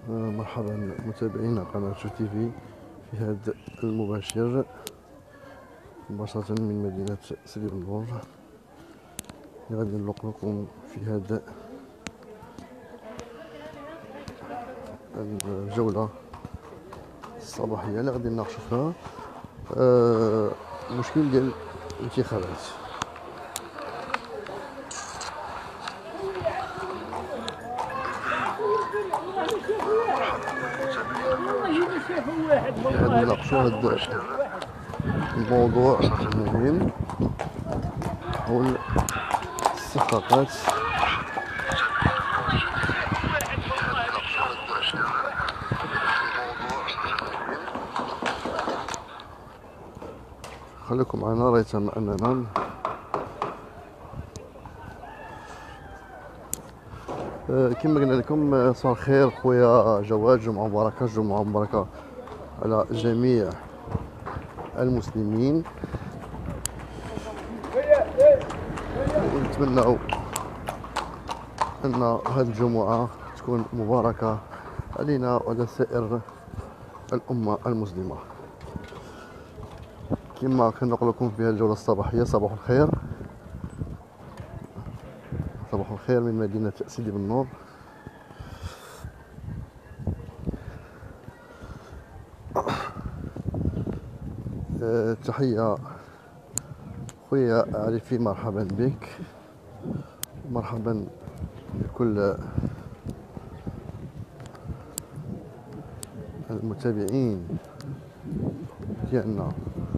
مرحبا متابعينا قناة شو تي في هذا المباشر مباشرة من مدينة سيدي بنور اللي غادي نلوق لكم في هذا الجولة الصباحية اللي غادي نناقشوا فيها المشكل ديال الانتخابات. غادي نناقشوا هذا الموضوع المهم حول الصفقات خليكم معنا ريتم أننا كما قلنا لكم صار خير خويا جواد، جمعة مباركة، جمعة مباركة على جميع المسلمين. ونتمنى أن هذه الجمعة تكون مباركة علينا وعلى سائر الأمة المسلمة. كما كنقول لكم في هذه الجولة الصباحية، صباح الخير، صباح الخير من مدينة سيدي بنور. تحية خويا عريفي، مرحبا بك، مرحبا بكل المتابعين ديالنا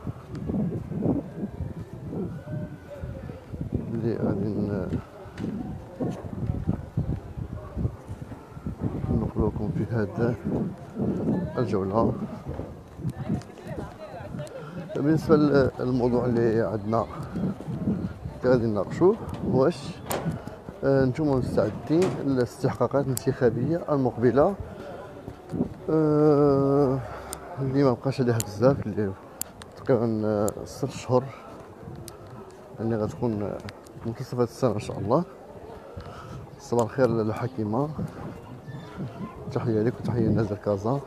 اللي غادي نقول لكم في هذا الجولة. بالنسبة للموضوع اللي عندنا غادي نناقشوه، واش نتوما مستعدين للاستحقاقات الانتخابية المقبلة اللي ما بقاش عليها بزاف، اللي تقريبا 6 شهور اللي غتكون منتصف هاد السنة ان شاء الله. صباح الخير للحكيمة، تحية لك وتحية لناس كازا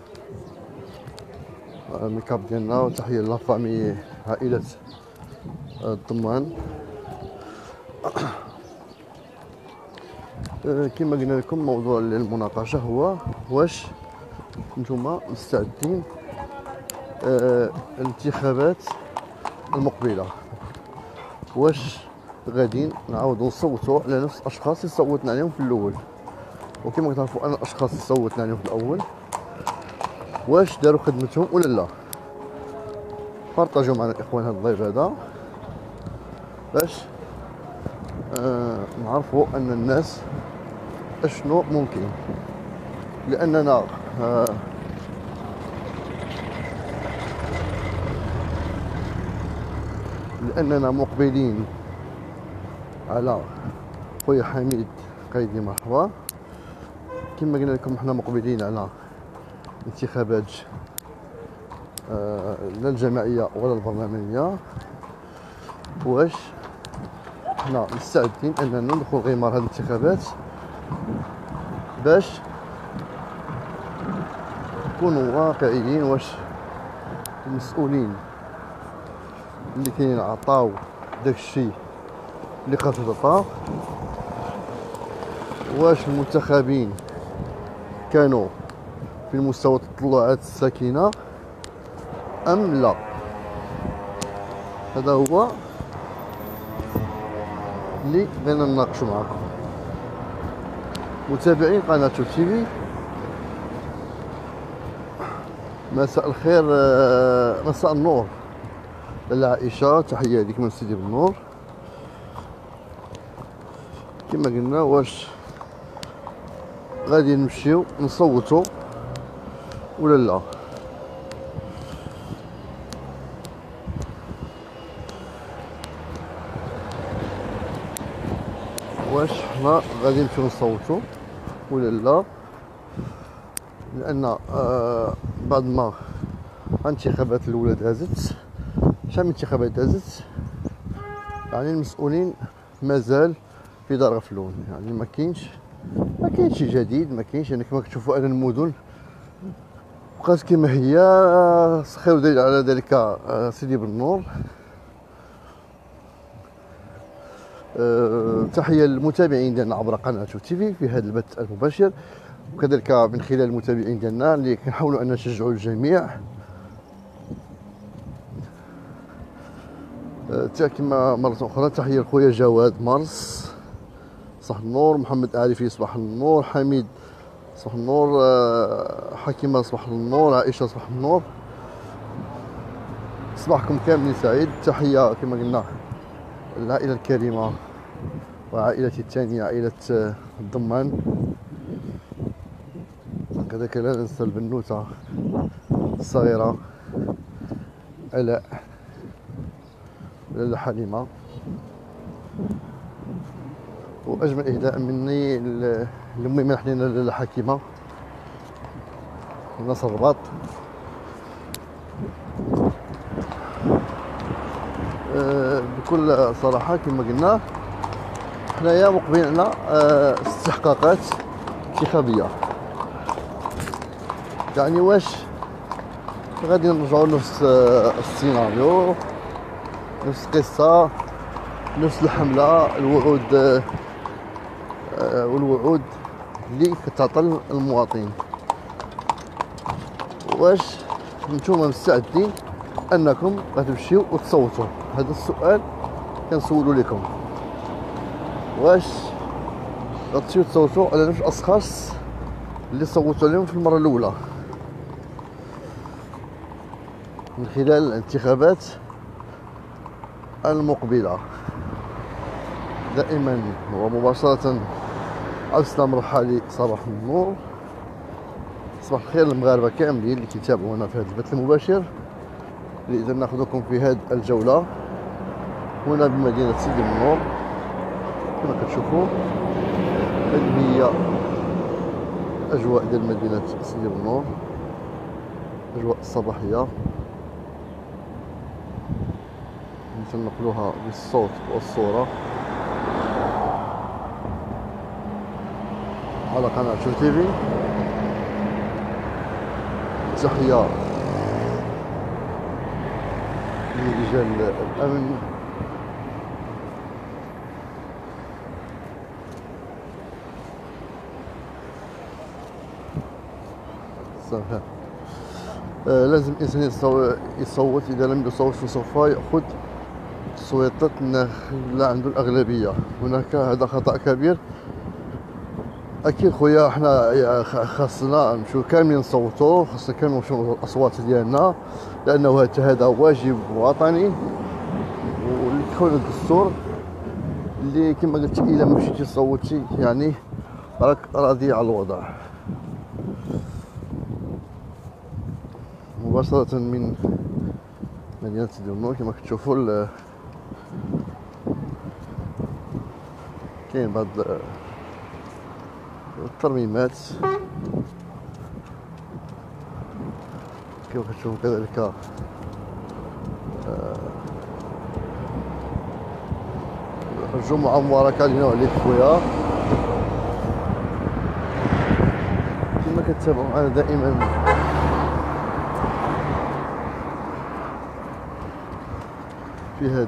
الميكاب ديالنا، وتحية لافامي عائلة الضمان. كما قلنا لكم موضوع المناقشة هو واش نتوما مستعدين الانتخابات المقبلة، واش غادي نعاودو نصوتو على نفس الاشخاص اللي صوتنا عليهم في الاول. وكما كتعرفوا ان الاشخاص اللي صوتنا عليهم في الاول واش داروا خدمتهم ولا لا. بارطاجيو معنا الاخوان هذا اللايف هذا باش نعرفوا ان الناس اشنو ممكن، لاننا مقبلين على خويا حميد قايدي، مرحبا. كما قلنا لكم حنا مقبلين على انتخابات لا الجماعية ولا البرلمانية. واش حنا مستعدين اننا ندخل غمار هذه الانتخابات باش نكونوا واقعيين؟ واش المسؤولين اللي كاينين عطاو داك الشيء اللي خاصو تعطى؟ واش المنتخبين كانوا في مستوى التطلعات الساكنة ام لا؟ هذا هو اللي بغينا نناقشوا معكم متابعين قناة شو تي في. مساء الخير، مساء النور للعائشة، تحية لك من سيدي بنور. كما قلنا واش غادي نمشيو نصوتو ولا لا؟ واش حنا غادي نمشيو نصوتو ولا لا؟ لان بعد ما الانتخابات الاولى دازت، شحال من انتخابات دازت، يعني المسؤولين مازال في دار غفلون، يعني ما كاينش شي جديد، ما كاينش. يعني كما كتشوفوا انا المدن بقات كما هي. سخير دليل على ذلك سيدي بن تحية للمتابعين ديالنا عبر قناة تيفي في هذا البث المباشر، وكذلك من خلال المتابعين ديالنا اللي كنحاولوا ان نشجعوا الجميع. كما مرة أخرى تحية لخويا جواد مارس صباح النور، محمد عارفي صباح النور، حميد صباح النور، حكيمة صباح النور، عائشة صباح النور، صباحكم كاملين سعيد. تحية كما قلنا العائلة الكريمة وعائلتي الثانية عائلة الضمان، كذلك لا ننسى البنوتة الصغيرة علاء، لاله حليمة، واجمل اهداء مني لامي منحني لاله حكيمه ناصر الرباط. بكل صراحه كما قلنا حنايا مقبلين على استحقاقات انتخابيه، يعني واش غادي نرجعوا نفس السيناريو، نفس القصه، نفس الحمله، الوعود والوعود اللي كتعطى المواطن. واش نتوما مستعدين انكم غتمشيو وتصوتوا؟ هذا السؤال كنسولو لكم. واش غتمشيو تصوتوا على نفس الاشخاص اللي صوتوا عليهم في المره الاولى من خلال الانتخابات المقبله؟ دائما ومباشرة السلام الرحالي صباح النور، صباح الخير للمغاربة كاملين اللي كيتابعونا في هذا البث المباشر. إذا ناخذكم في هذه الجولة هنا بمدينة سيدي بنور. كما كتشوفوا هذه هي أجواء ديال مدينة سيدي بنور، أجواء الصباحية نقلوها بالصوت والصورة على قناة تيفي. تحية لرجال الأمن صحيح. لازم الإنسان يصوت، إذا لم يصوت فسوف يأخذ تصويتات لا عنده الأغلبية. هناك هذا خطأ كبير. اكيد خويا احنا خاصنا نمشيو كاملين نصوتوا، خاصنا كاملين نمشيو الاصوات ديالنا، لانه هذا واجب وطني واللي كيكون الدستور اللي كما قلت الا ما مشيتي صوتي يعني راك راضي على الوضع. مباشرة من مدينة سيدي بنور كما كتشوفوا كاين بعض الترميمات كما كتشوفوا، كذلك الجمعة مباركة علينا وعليك خويا. كما كتتابعوا معنا دائما في هذا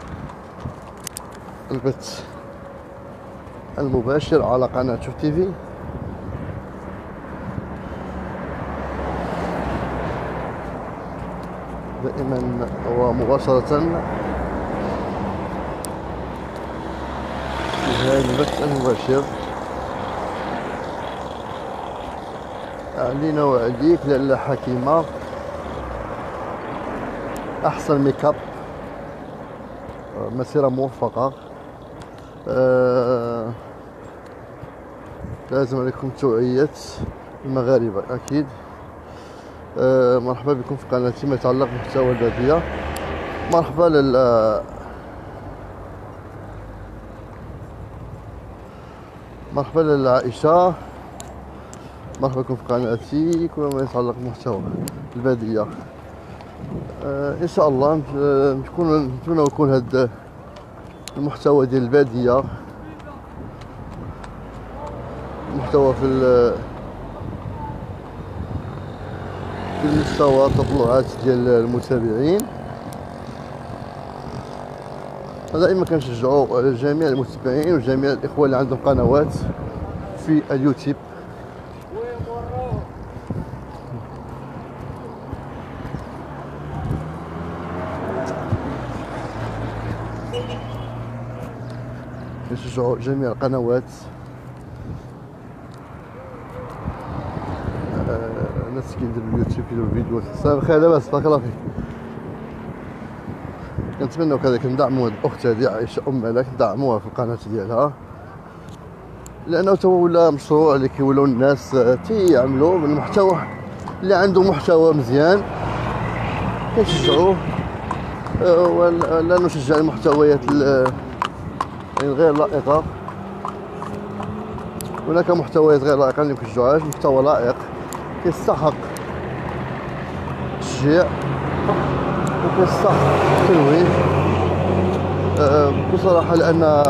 البث المباشر على قناة تيفي. دائما ومباشرة في هذا البث المباشر علينا وعليك لاله حكيمة احسن ميك اب، مسيرة موفقة. لازم عليكم توعية المغاربة أكيد. مرحبا بكم في قناتي ما يتعلق بمحتوى البادية. مرحبا مرحبا لعائشة، مرحبا بكم في قناتي كل ما يتعلق بمحتوى البادية. إن شاء الله نتمنى يكون هذا المحتوى ديال البادية محتوى في بالمستوى التطلعات ديال المتابعين. دائما كنشجعوا على جميع المتابعين وجميع الاخوه اللي عندهم قنوات في اليوتيوب كنشجعوا جميع القنوات. الناس كيديروا اليوتيوب كيديروا فيديوهات. صافي بخير لاباس بارك الله فيك. كنتمنوا كذلك ندعموا هاد الاخت هادي عائشه ملك، ندعموها في القناه ديالها، لانه تو ولا مشروع اللي كيولوا الناس تيعملوا من المحتوى اللي عنده محتوى مزيان كنشجعوه. ولا نشجع المحتويات غير لائقه. هناك محتويات غير لائقه اللي مكنشجعوهاش. محتوى لائق كيستحق التشجيع وكيستحق التنويه بصراحه، لان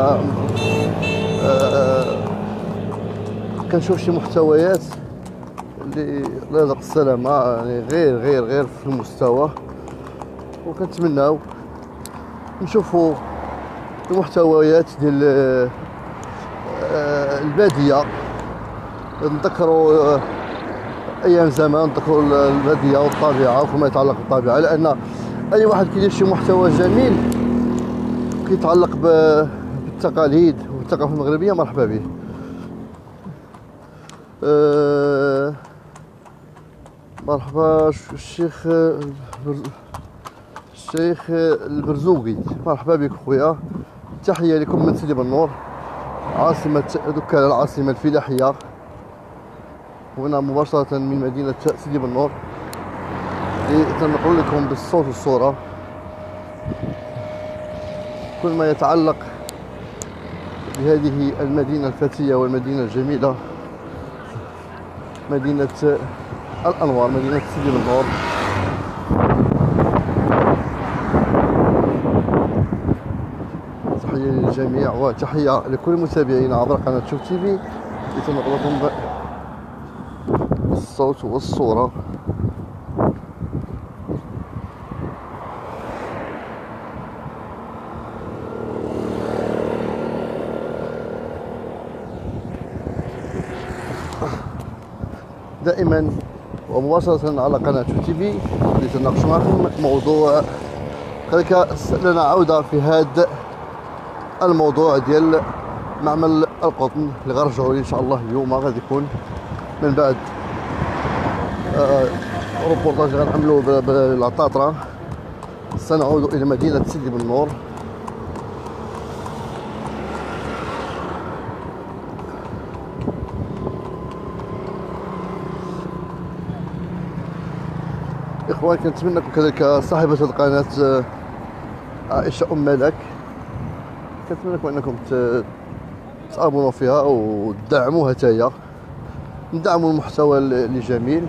كنشوف شي محتويات اللي الله يرزق السلامه يعني غير في المستوى، وكنتمناو نشوفوا المحتويات ديال الباديه. نذكروا ايام زمان، نذكروا الباديه والطبيعه وما يتعلق بالطبيعه، لان اي واحد كيدير شي محتوى جميل كيتعلق بالتقاليد والثقافه المغربيه مرحبا به. مرحبا الشيخ البرزوقي، مرحبا بك خويا. تحيه لكم من سيدي بنور، عاصمه دكان العاصمه الفلاحيه، هنا مباشره من مدينه سيدي بنور، لتنقل لكم بالصوت والصوره كل ما يتعلق بهذه المدينه الفتيه والمدينه الجميله، مدينه الانوار، مدينه سيدي بنور. تحيه للجميع وتحيه لكل المتابعين عبر قناه شوف تي في، لتنقل لكم بالصوت والصوره. دائما ومباشرة على قناة شوف تي في لتناقش معكم موضوع. كذلك لنا عودة في هذا الموضوع ديال معمل القطن اللي غنرجعوا ليه ان شاء الله اليوم. غادي يكون من بعد روبورتاج اللي غنعملوه بالعطاطرة. سنعود الى مدينة سيدي بنور. اخوان كنتمنى لكم كذلك صاحبة القناة عائشة ملك، كنتمنى لكم انكم تابونوا فيها وتدعموها تاهي، ندعموا المحتوى اللي جميل.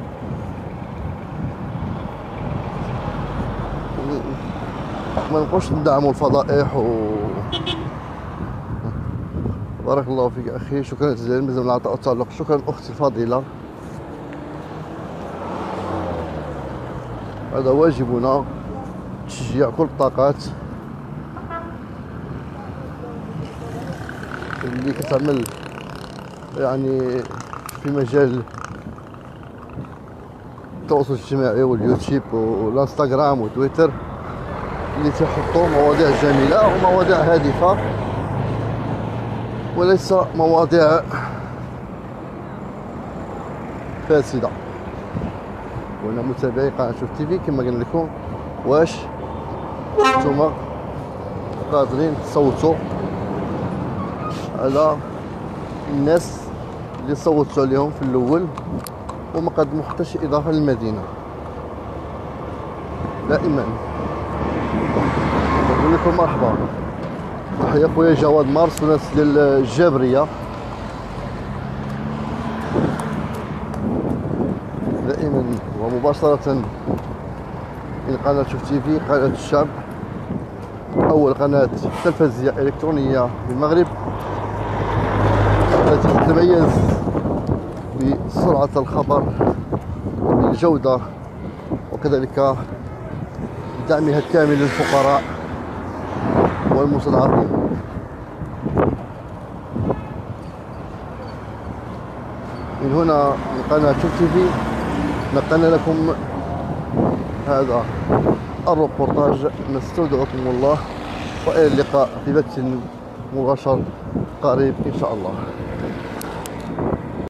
ما نبقوش ندعموا الفضائح بارك الله فيك اخي، شكرا جزيلا بزاف من العطاء والتعلق. شكرا اختي الفضيله، هذا واجبنا تشجيع كل الطاقات اللي كتعمل يعني في مجال التواصل الاجتماعي واليوتيوب والانستغرام وتويتر، اللي تحطوا مواضيع جميله ومواضيع هادفه وليس مواضيع فاسده. وانا متابعي قناه شوف تي في كما قلنا لكم، واش نتوما قادرين تصوتوا على الناس اللي صوتوا عليهم في الاول وما قدموا حتى شي اضافه للمدينه؟ دائما نقول لكم مرحبا. تحيه خويا جواد مارس وناس ديال الجابريه، دائما ومباشره من قناه شوف تي في، قناه الشعب، اول قناه تلفزيونيه الكترونيه في المغرب التي تتميز بسرعه الخبر الجودة وكذلك دعمها الكامل للفقراء والمستضعفين. من هنا من قناة شوف تي في نقلنا لكم هذا الروبورتاج. نستودعكم الله وإلى اللقاء في بث مباشر قريب إن شاء الله.